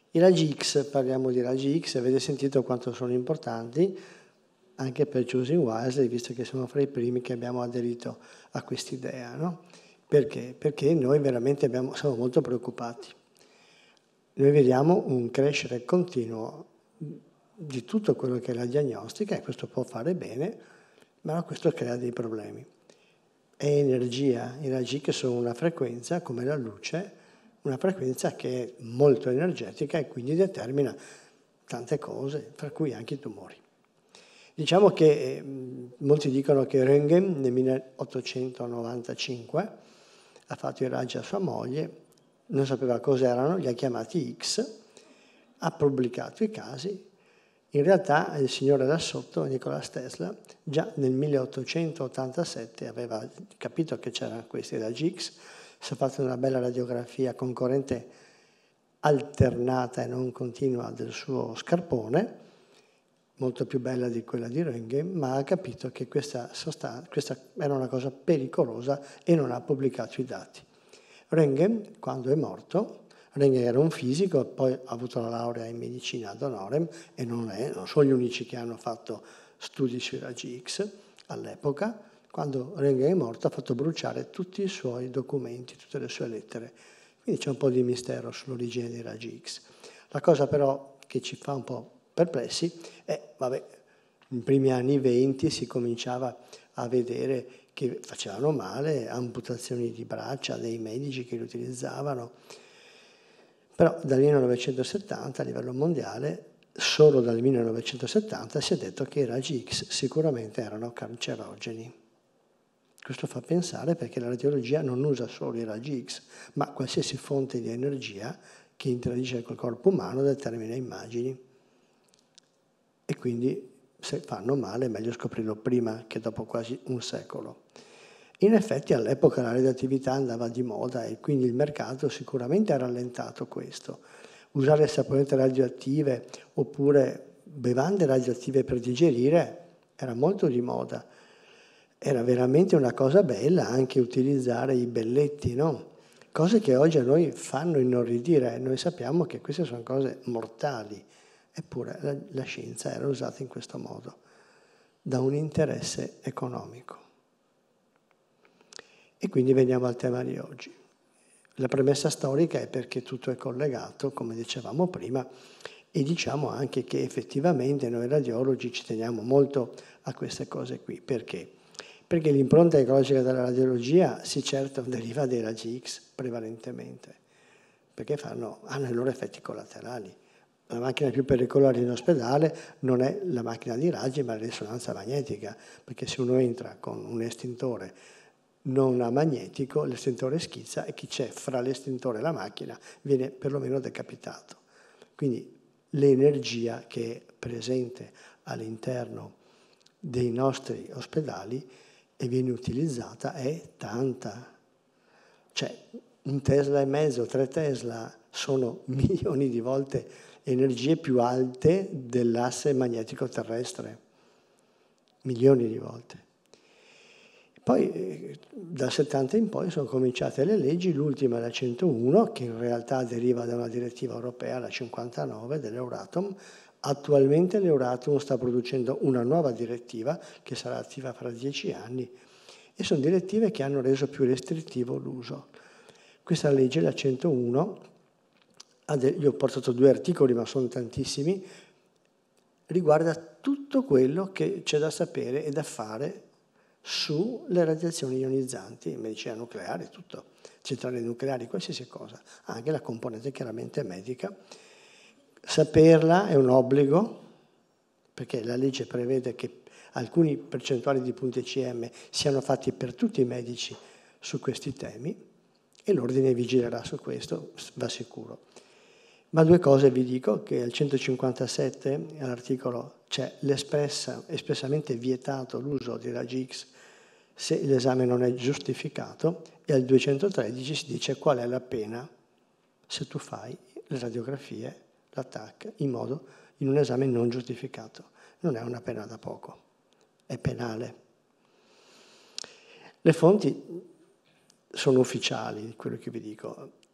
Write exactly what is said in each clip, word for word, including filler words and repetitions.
I raggi X, parliamo di raggi X, avete sentito quanto sono importanti anche per Choosing Wisely, visto che siamo fra i primi che abbiamo aderito a quest'idea, no? Perché? Perché noi veramente abbiamo, siamo molto preoccupati. Noi vediamo un crescere continuo di tutto quello che è la diagnostica, e questo può fare bene, ma questo crea dei problemi. È energia, i raggi che sono una frequenza, come la luce, una frequenza che è molto energetica e quindi determina tante cose, tra cui anche i tumori. Diciamo che eh, molti dicono che Röntgen nel milleottocentonovantacinque ha fatto i raggi a sua moglie, non sapeva cos'erano, li ha chiamati X, ha pubblicato i casi. In realtà il signore là sotto, Nikola Tesla, già nel milleottocentottantasette aveva capito che c'erano questi raggi X, si è fatto una bella radiografia con corrente alternata e non continua del suo scarpone, molto più bella di quella di Röntgen, ma ha capito che questa, sostanza, questa era una cosa pericolosa e non ha pubblicato i dati. Röntgen, quando è morto, Röntgen era un fisico, poi ha avuto la laurea in medicina ad honorem e non, è, non sono gli unici che hanno fatto studi sui raggi X all'epoca. Quando Röntgen è morto ha fatto bruciare tutti i suoi documenti, tutte le sue lettere. Quindi c'è un po' di mistero sull'origine dei raggi X. La cosa però che ci fa un po' perplessi è, vabbè, nei primi anni venti si cominciava a vedere che facevano male, amputazioni di braccia dei medici che li utilizzavano. Però dal millenovecentosettanta a livello mondiale, solo dal millenovecentosettanta si è detto che i raggi X sicuramente erano cancerogeni. Questo fa pensare perché la radiologia non usa solo i raggi X, ma qualsiasi fonte di energia che interagisce col corpo umano determina immagini. E quindi se fanno male è meglio scoprirlo prima che dopo quasi un secolo. In effetti all'epoca la radioattività andava di moda e quindi il mercato sicuramente ha rallentato questo. Usare saponette radioattive oppure bevande radioattive per digerire era molto di moda. Era veramente una cosa bella anche utilizzare i belletti, no? Cose che oggi a noi fanno inorridire. Noi sappiamo che queste sono cose mortali, eppure la, la scienza era usata in questo modo, da un interesse economico. E quindi veniamo al tema di oggi. La premessa storica è perché tutto è collegato, come dicevamo prima, e diciamo anche che effettivamente noi radiologi ci teniamo molto a queste cose qui. Perché? Perché l'impronta ecologica della radiologia, sì certo, deriva dai raggi X prevalentemente, perché fanno, hanno i loro effetti collaterali. La macchina più pericolosa in ospedale non è la macchina di raggi, ma la risonanza magnetica, perché se uno entra con un estintore non a magnetico, l'estintore schizza e chi c'è fra l'estintore e la macchina viene perlomeno decapitato. Quindi l'energia che è presente all'interno dei nostri ospedali e viene utilizzata è tanta. Cioè un Tesla e mezzo, tre Tesla sono milioni di volte energie più alte dell'asse magnetico terrestre. Milioni di volte. Poi eh, dal settanta in poi sono cominciate le leggi, l'ultima è la centouno, che in realtà deriva da una direttiva europea, la cinquantanove dell'Euratom. Attualmente l'Euratom sta producendo una nuova direttiva che sarà attiva fra dieci anni e sono direttive che hanno reso più restrittivo l'uso. Questa legge, la centouno, io ho portato due articoli ma sono tantissimi, riguarda tutto quello che c'è da sapere e da fare sulle radiazioni ionizzanti, medicina nucleare, tutto, centrali nucleari, qualsiasi cosa, anche la componente chiaramente medica. Saperla è un obbligo, perché la legge prevede che alcuni percentuali di punti C M siano fatti per tutti i medici su questi temi e l'ordine vigilerà su questo, va sicuro. Ma due cose vi dico, che al centocinquantasette all'articolo c'è l'espressa, espressamente vietato l'uso di raggi X se l'esame non è giustificato, e al duecentotredici si dice qual è la pena se tu fai le radiografie, l'A T A C, in modo, in un esame non giustificato. Non è una pena da poco, è penale. Le fonti sono ufficiali, quello che vi dico.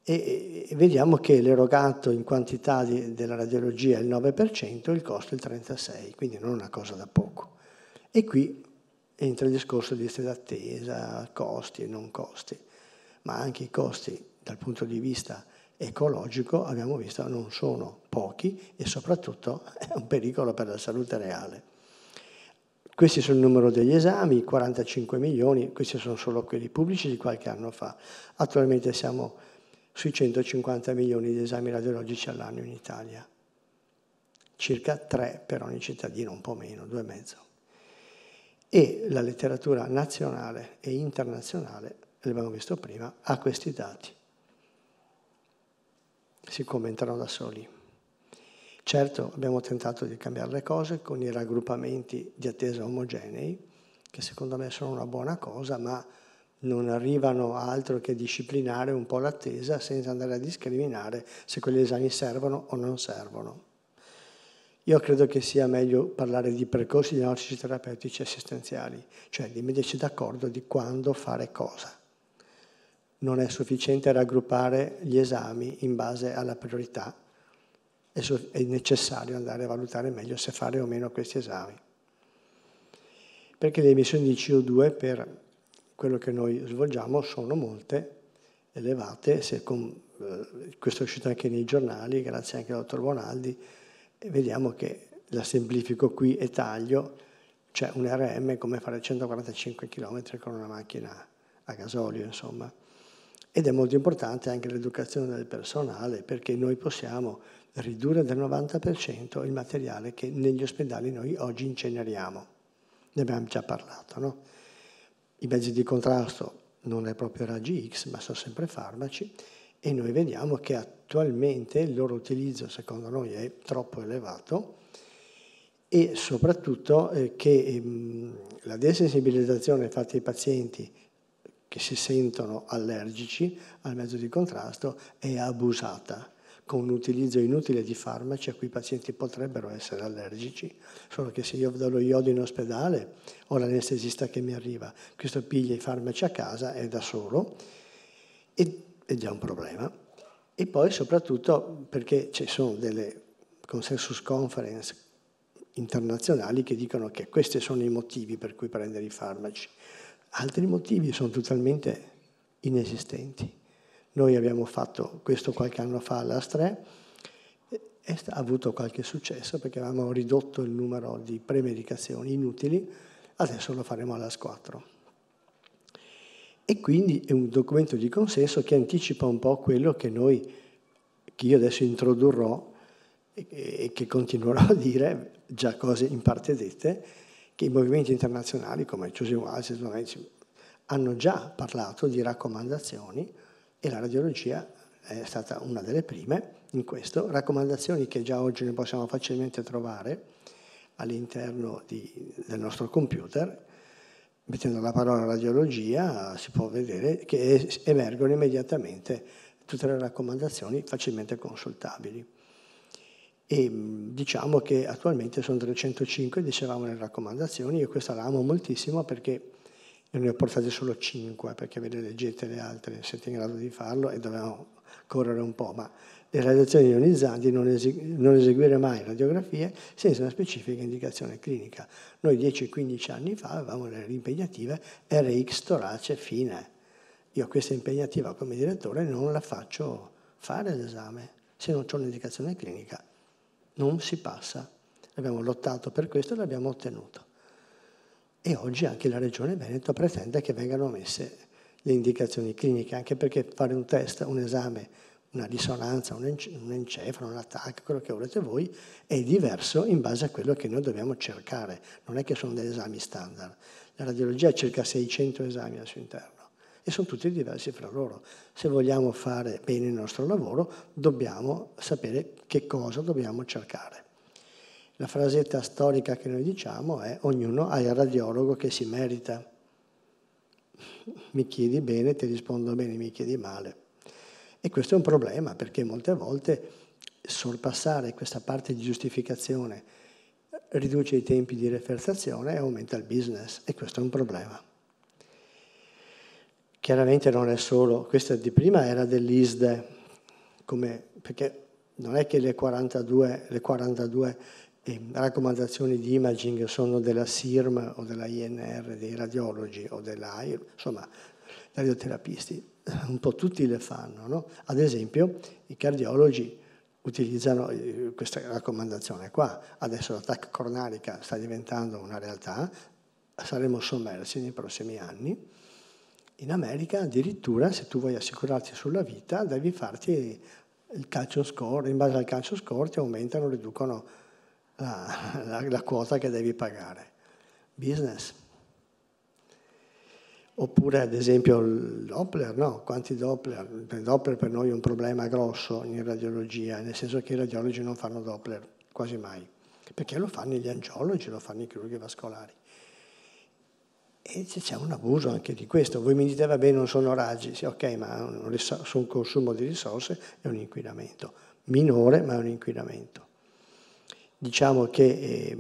e, e vediamo che l'erogato in quantità di, della radiologia è il nove per cento, il costo è il trentasei per cento, quindi non è una cosa da poco. E qui entra il discorso di liste d'attesa, costi e non costi, ma anche i costi dal punto di vista ecologico, abbiamo visto, non sono pochi e soprattutto è un pericolo per la salute reale. Questi sono il numero degli esami, quarantacinque milioni, questi sono solo quelli pubblici di qualche anno fa. Attualmente siamo sui centocinquanta milioni di esami radiologici all'anno in Italia, circa tre per ogni cittadino, un po' meno, due e mezzo. E la letteratura nazionale e internazionale, l'abbiamo visto prima, ha questi dati. Si commentano da soli. Certo, abbiamo tentato di cambiare le cose con i raggruppamenti di attesa omogenei, che secondo me sono una buona cosa, ma non arrivano a altro che disciplinare un po' l'attesa senza andare a discriminare se quegli esami servono o non servono. Io credo che sia meglio parlare di percorsi diagnostici terapeutici assistenziali, cioè di metterci d'accordo di quando fare cosa. Non è sufficiente raggruppare gli esami in base alla priorità, è necessario andare a valutare meglio se fare o meno questi esami. Perché le emissioni di C O due per quello che noi svolgiamo sono molte, elevate, se con, eh, questo è uscito anche nei giornali, grazie anche al dottor Bonaldi, e vediamo che, la semplifico qui e taglio, c'è un R M come fare centoquarantacinque chilometri con una macchina a gasolio, insomma. Ed è molto importante anche l'educazione del personale, perché noi possiamo ridurre del novanta per cento il materiale che negli ospedali noi oggi inceneriamo. Ne abbiamo già parlato, no? I mezzi di contrasto non è proprio raggi X, ma sono sempre farmaci, e noi vediamo che attualmente il loro utilizzo, secondo noi, è troppo elevato, e soprattutto eh, che ehm, la desensibilizzazione fatta ai pazienti che si sentono allergici al mezzo di contrasto è abusata, con un utilizzo inutile di farmaci a cui i pazienti potrebbero essere allergici, solo che se io do lo iodio in ospedale ho l'anestesista che mi arriva, questo piglia i farmaci a casa, è da solo, ed è già un problema. E poi soprattutto perché ci sono delle consensus conference internazionali che dicono che questi sono i motivi per cui prendere i farmaci. Altri motivi sono totalmente inesistenti. Noi abbiamo fatto questo qualche anno fa all'A S T R E e ha avuto qualche successo perché avevamo ridotto il numero di premedicazioni inutili, adesso lo faremo all'A S quattro. E quindi è un documento di consenso che anticipa un po' quello che noi, che io adesso introdurrò e che continuerò a dire, già cose in parte dette, che i movimenti internazionali come Choosing Wisely hanno già parlato di raccomandazioni, e la radiologia è stata una delle prime in questo, raccomandazioni che già oggi ne possiamo facilmente trovare all'interno del nostro computer. Mettendo la parola radiologia si può vedere che emergono immediatamente tutte le raccomandazioni facilmente consultabili. E diciamo che attualmente sono trecentocinque, dicevamo, le raccomandazioni, io questa la amo moltissimo perché ne ho portate solo cinque, perché ve le leggete le altre, siete in grado di farlo e dobbiamo correre un po', ma le radiazioni ionizzanti non, esegu non eseguire mai radiografie senza una specifica indicazione clinica. Noi dieci quindici anni fa avevamo le impegnative R X torace fine. Io questa impegnativa come direttore non la faccio fare l'esame, se non c'è un'indicazione clinica non si passa. Abbiamo lottato per questo e l'abbiamo ottenuto. E oggi anche la Regione Veneto pretende che vengano messe le indicazioni cliniche, anche perché fare un test, un esame, una risonanza, un, ence un encefalo, un attacco, quello che volete voi, è diverso in base a quello che noi dobbiamo cercare. Non è che sono degli esami standard. La radiologia ha circa seicento esami al suo interno e sono tutti diversi fra loro. Se vogliamo fare bene il nostro lavoro, dobbiamo sapere che cosa dobbiamo cercare. La frasetta storica che noi diciamo è: ognuno ha il radiologo che si merita. Mi chiedi bene, ti rispondo bene, mi chiedi male. E questo è un problema, perché molte volte sorpassare questa parte di giustificazione riduce i tempi di refertazione e aumenta il business, e questo è un problema. chiaramente non è solo, questa di prima era dell'I S D E, come, perché non è che le quarantadue, le quarantadue eh, raccomandazioni di imaging sono della S I R M o della I N R, dei radiologi o dell'A I R, insomma, radioterapisti, un po' tutti le fanno, no? Ad esempio, i cardiologi utilizzano questa raccomandazione qua, adesso l'attacco coronarica sta diventando una realtà, saremo sommersi nei prossimi anni. In America addirittura, se tu vuoi assicurarti sulla vita, devi farti il calcio score, in base al calcio score ti aumentano, riducono la, la, la quota che devi pagare. Business. Oppure ad esempio il Doppler, no? Quanti Doppler? Il Doppler per noi è un problema grosso in radiologia, nel senso che i radiologi non fanno Doppler quasi mai, perché lo fanno gli angiologi, lo fanno i chirurghi vascolari. E c'è un abuso anche di questo. Voi mi dite, vabbè, non sono raggi, sì, ok, ma su un consumo di risorse è un inquinamento. Minore, ma è un inquinamento. Diciamo che eh,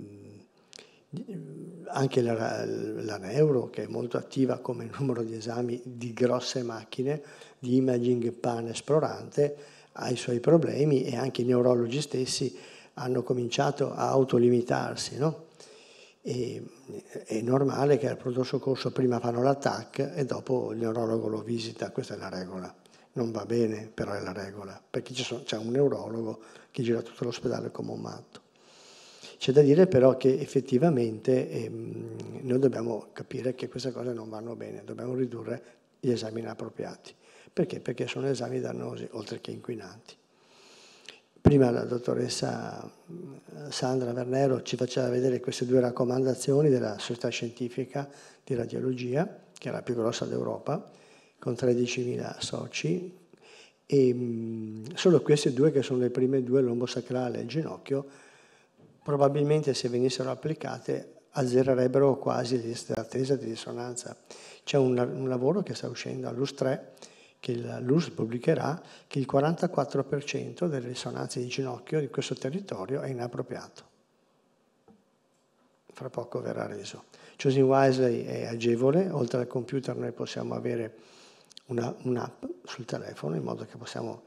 anche la, la neuro, che è molto attiva come numero di esami di grosse macchine, di imaging panesplorante, ha i suoi problemi e anche i neurologi stessi hanno cominciato a autolimitarsi, no? E, è normale che al pronto soccorso prima fanno l'attack e dopo il neurologo lo visita, questa è la regola. Non va bene, però è la regola, perché c'è un neurologo che gira tutto l'ospedale come un matto. C'è da dire però che effettivamente ehm, noi dobbiamo capire che queste cose non vanno bene, dobbiamo ridurre gli esami inappropriati. Perché? Perché sono esami dannosi, oltre che inquinanti. Prima la dottoressa Sandra Vernero ci faceva vedere queste due raccomandazioni della Società Scientifica di Radiologia, che è la più grossa d'Europa, con tredicimila soci, e mh, solo queste due, che sono le prime due, l'ombo sacrale e il ginocchio, probabilmente se venissero applicate azzererebbero quasi le liste d'attesa di risonanza. C'è un, un lavoro che sta uscendo all'U S tre, che l'U S pubblicherà, che il quarantaquattro per cento delle risonanze di ginocchio di questo territorio è inappropriato. Fra poco verrà reso. Choosing Wisely è agevole, oltre al computer noi possiamo avere una, un'app sul telefono in modo che possiamo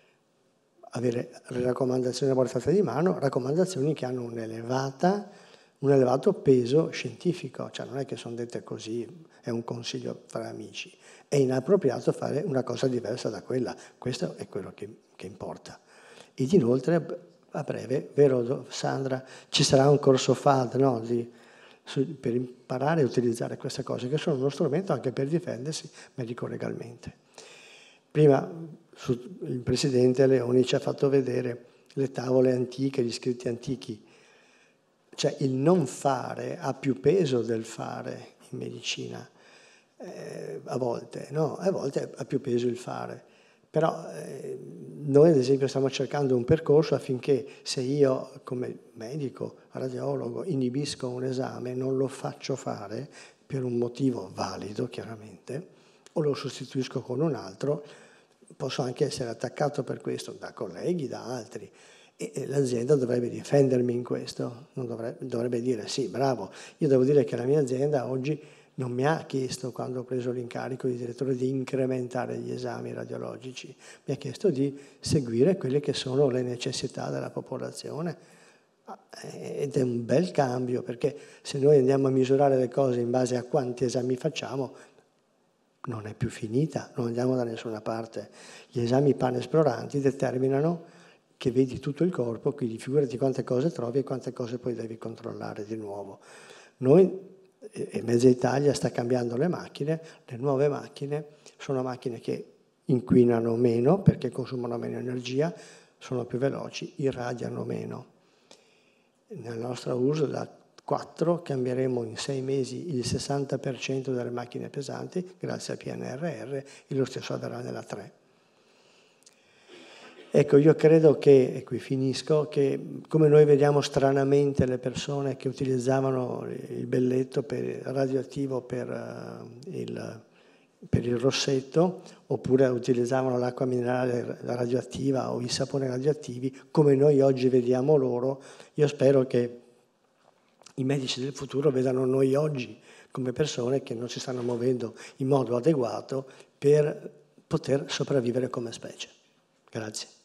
avere le raccomandazioni a portata di mano, raccomandazioni che hanno un'elevata, un elevato peso scientifico, cioè non è che sono dette così, è un consiglio fra amici. È inappropriato fare una cosa diversa da quella, questo è quello che, che importa. Ed inoltre, a breve, vero Sandra, ci sarà un corso F A D, no, di, su, per imparare a utilizzare queste cose, che sono uno strumento anche per difendersi medico-legalmente. Prima su, il presidente Leoni ci ha fatto vedere le tavole antiche, gli scritti antichi. Cioè il non fare ha più peso del fare in medicina, eh, a volte, no? A volte ha più peso il fare. Però eh, noi ad esempio stiamo cercando un percorso affinché se io come medico, radiologo, inibisco un esame, non lo faccio fare per un motivo valido chiaramente, o lo sostituisco con un altro, posso anche essere attaccato per questo da colleghi, da altri. E l'azienda dovrebbe difendermi in questo, non dovrebbe, dovrebbe dire sì, bravo. Io devo dire che la mia azienda oggi non mi ha chiesto, quando ho preso l'incarico di direttore, di incrementare gli esami radiologici, mi ha chiesto di seguire quelle che sono le necessità della popolazione. Ed è un bel cambio, perché se noi andiamo a misurare le cose in base a quanti esami facciamo, non è più finita, non andiamo da nessuna parte. Gli esami panesploranti determinano che vedi tutto il corpo, quindi figurati quante cose trovi e quante cose poi devi controllare di nuovo. Noi, e Mezza Italia sta cambiando le macchine, le nuove macchine sono macchine che inquinano meno perché consumano meno energia, sono più veloci, irradiano meno. Nella nostra U S, da quattro cambieremo in sei mesi il sessanta per cento delle macchine pesanti grazie al P N R R e lo stesso avverrà nella tre. Ecco, io credo che, e qui finisco, che come noi vediamo stranamente le persone che utilizzavano il belletto per, radioattivo per, uh, il, per il rossetto, oppure utilizzavano l'acqua minerale radioattiva o i saponi radioattivi, come noi oggi vediamo loro, io spero che i medici del futuro vedano noi oggi come persone che non si stanno muovendo in modo adeguato per poter sopravvivere come specie. Grazie.